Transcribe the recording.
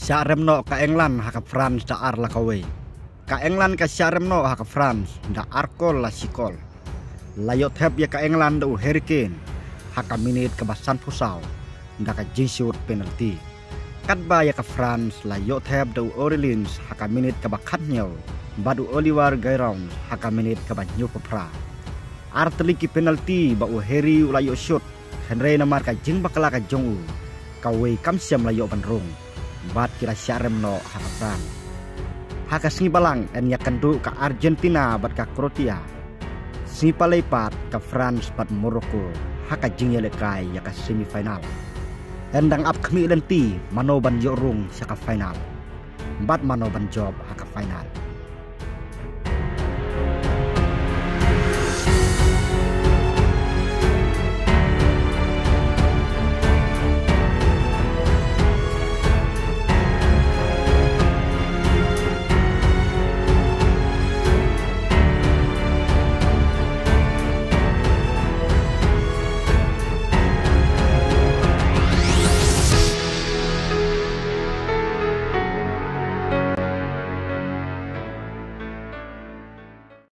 Syaremno ka England haka France da ar la kawe. Ka England ka syaremno haka France da arkol la sikol. Layot heb ya ka England da Hurricane haka minit ka basan pusau da ka jisut penalty. Kadba ya ka France layot heb da Orleans haka minit ka bakatnyol. Badu Oliver Giroud haka minit ka banyu papra. Arteliki penalty ba Harry layo shoot. Henry namar ka jing bakala ka jongu. Kawe kamsiam layo banrung. Bat kira syaremno haka France. Haka singi balang en yakandu ka Argentina bat ka Kroatia. Singi palepat ka France bat Morocco. Haka jing yelekai ya ka semifinal. Endang ap kami lenti manoban yorung sa ka final. Bat manoban job haka final.